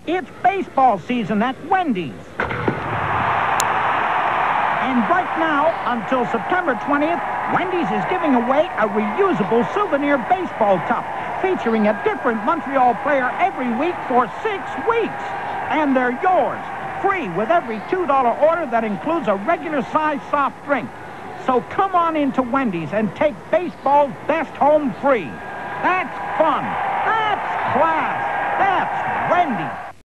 It's baseball season at Wendy's. And right now, until September 20th, Wendy's is giving away a reusable souvenir baseball cup featuring a different Montreal player every week for 6 weeks. And they're yours, free with every $2 order that includes a regular-sized soft drink. So come on into Wendy's and take baseball's best home free. That's fun. That's class. That's Wendy's.